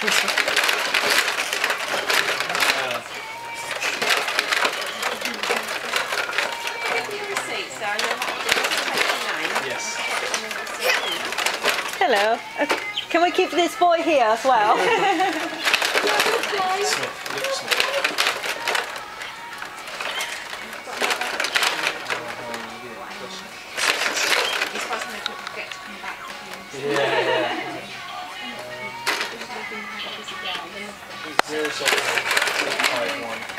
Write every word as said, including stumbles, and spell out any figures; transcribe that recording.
Yes. Hello. Uh, can we keep this boy here as well? Yeah, yeah. Zero seven five one.